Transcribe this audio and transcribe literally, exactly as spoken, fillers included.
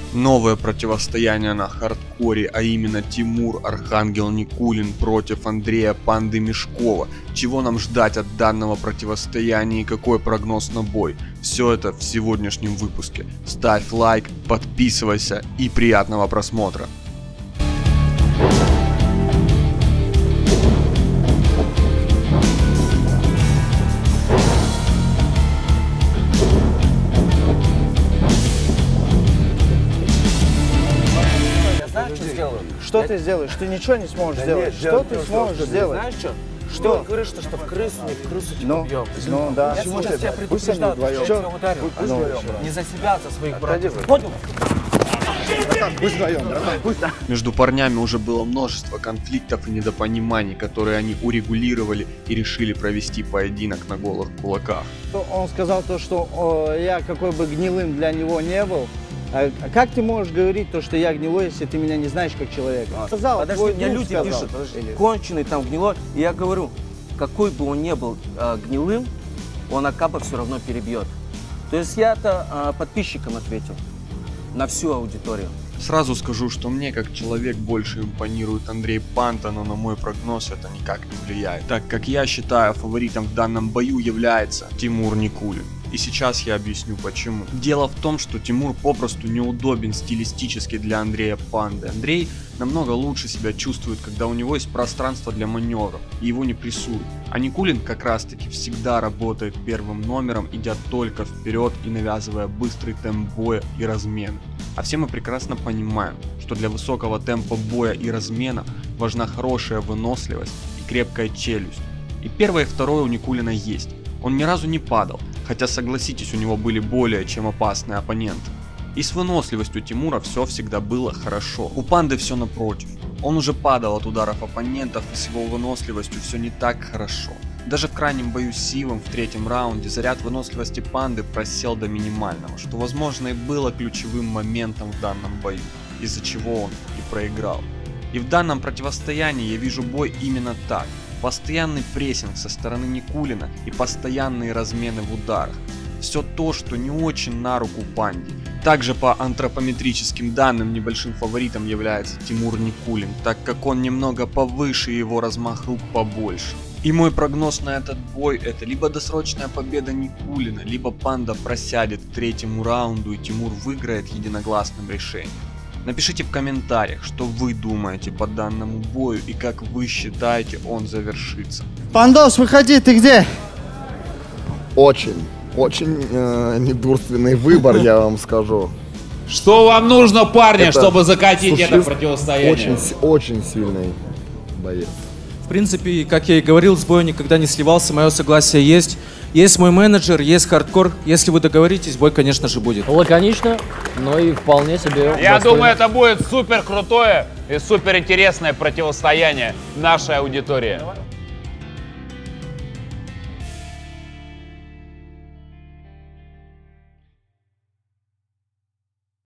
Новое противостояние на хардкоре, а именно Тимур Архангел Никулин против Андрея Панды Мешкова. Чего нам ждать от данного противостояния и какой прогноз на бой? Все это в сегодняшнем выпуске. Ставь лайк, подписывайся и приятного просмотра. Что ты сделаешь? Ты ничего не сможешь сделать. Что ты сможешь сделать? Знаешь что? Что? Ты говоришь, что, что в крысу, не в крысу тебя Ну, убьем. ну да. Я сейчас тебя предупреждаю, что я тебя ударю. Ну, Не за себя, а за своих братьев. Понял? Между парнями уже было множество конфликтов и недопониманий, которые они урегулировали и решили провести поединок на голых кулаках. Он сказал то, что о, я какой бы гнилым для него не был. А как ты можешь говорить то, что я гнилой, если ты меня не знаешь как человека? Сказал, Подожди, мне люди сказал. пишут, подожди, конченый там гнилой. И я говорю, какой бы он ни был э, гнилым, он Акапа все равно перебьет. То есть я-то э, подписчикам ответил на всю аудиторию. Сразу скажу, что мне как человек больше импонирует Андрей Панда, но на мой прогноз это никак не влияет, так как я считаю, фаворитом в данном бою является Тимур Никулин. И сейчас я объясню почему. Дело в том, что Тимур попросту неудобен стилистически для Андрея Панды. Андрей намного лучше себя чувствует, когда у него есть пространство для маневров и его не прессуют. А Никулин как раз таки всегда работает первым номером, идя только вперед и навязывая быстрый темп боя и размен. А все мы прекрасно понимаем, что для высокого темпа боя и размена важна хорошая выносливость и крепкая челюсть. И первое и второе у Никулина есть. Он ни разу не падал, хотя, согласитесь, у него были более чем опасные оппоненты. И с выносливостью Тимура все всегда было хорошо. У Панды все напротив. Он уже падал от ударов оппонентов, и с его выносливостью все не так хорошо. Даже в крайнем бою с Сивом в третьем раунде заряд выносливости Панды просел до минимального, что возможно и было ключевым моментом в данном бою, из-за чего он и проиграл. И в данном противостоянии я вижу бой именно так. Постоянный прессинг со стороны Никулина и постоянные размены в ударах. Все то, что не очень на руку Панде. Также по антропометрическим данным небольшим фаворитом является Тимур Никулин, так как он немного повыше, его размах рук побольше. И мой прогноз на этот бой — это либо досрочная победа Никулина, либо Панда просядет к третьему раунду и Тимур выиграет единогласным решением. Напишите в комментариях, что вы думаете по данному бою и как вы считаете он завершится. Пандос, выходи, ты где? Очень, очень э, недурственный выбор, я вам скажу. Что вам нужно, парни, Это чтобы закатить это сушист, противостояние? Очень, очень сильный боец. В принципе, как я и говорил, с боем никогда не сливался, мое согласие есть. Есть мой менеджер, есть хардкор. Если вы договоритесь, бой, конечно же, будет. Лаконично, но и вполне себе Я достойно. думаю, это будет супер крутое и супер интересное противостояние нашей аудитории.